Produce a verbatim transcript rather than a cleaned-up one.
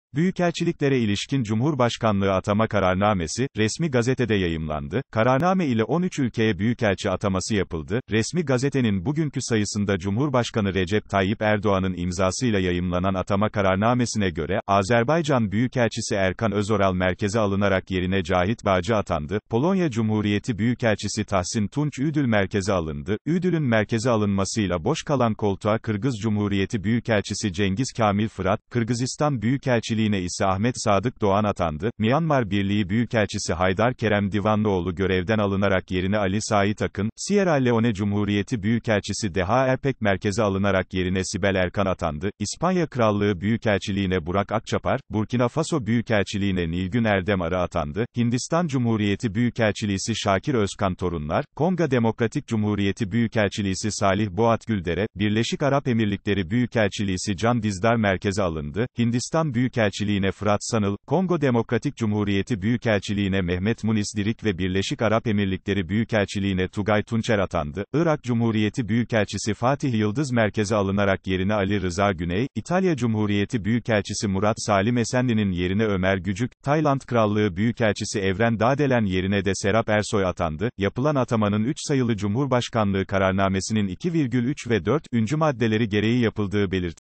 Büyükelçiliklere ilişkin Cumhurbaşkanlığı atama kararnamesi, resmi gazetede yayımlandı. Kararname ile on üç ülkeye büyükelçi ataması yapıldı. Resmi gazetenin bugünkü sayısında Cumhurbaşkanı Recep Tayyip Erdoğan'ın imzasıyla yayımlanan atama kararnamesine göre, Azerbaycan Büyükelçisi Erkan Özoral merkeze alınarak yerine Cahit Bağcı atandı. Polonya Cumhuriyeti Büyükelçisi Tahsin Tunç Üdül merkeze alındı. Üdül'ün merkeze alınmasıyla boş kalan koltuğa Kırgız Cumhuriyeti Büyükelçisi Cengiz Kamil Fırat, Kırgızistan Büyükelçiliği ise Ahmet Sadık Doğan atandı. Myanmar Birliği Büyükelçisi Haydar Kerem Divanlıoğlu görevden alınarak yerine Ali Sait Akın, Sierra Leone Cumhuriyeti Büyükelçisi Deha Erpek merkeze alınarak yerine Sibel Erkan atandı. İspanya Krallığı Büyükelçiliğine Burak Akçapar, Burkina Faso Büyükelçiliğine Nilgün Erdem Arı atandı. Hindistan Cumhuriyeti Büyükelçiliği Şakir Özkan Torunlar, Kongo Demokratik Cumhuriyeti Büyükelçiliği Salih Boğat Güldere, Birleşik Arap Emirlikleri Büyükelçiliği Can Dizdar merkeze alındı. Hindistan Büyükelçiliği Büyükelçiliğine Fırat Sanıl, Kongo Demokratik Cumhuriyeti Büyükelçiliğine Mehmet Munis Dirik ve Birleşik Arap Emirlikleri Büyükelçiliğine Tugay Tunçer atandı. Irak Cumhuriyeti Büyükelçisi Fatih Yıldız merkeze alınarak yerine Ali Rıza Güney, İtalya Cumhuriyeti Büyükelçisi Murat Salim Esenli'nin yerine Ömer Gücük, Tayland Krallığı Büyükelçisi Evren Dağdelen yerine de Serap Ersoy atandı. Yapılan atamanın üç sayılı Cumhurbaşkanlığı kararnamesinin iki virgül üç ve dördüncü maddeleri gereği yapıldığı belirtildi.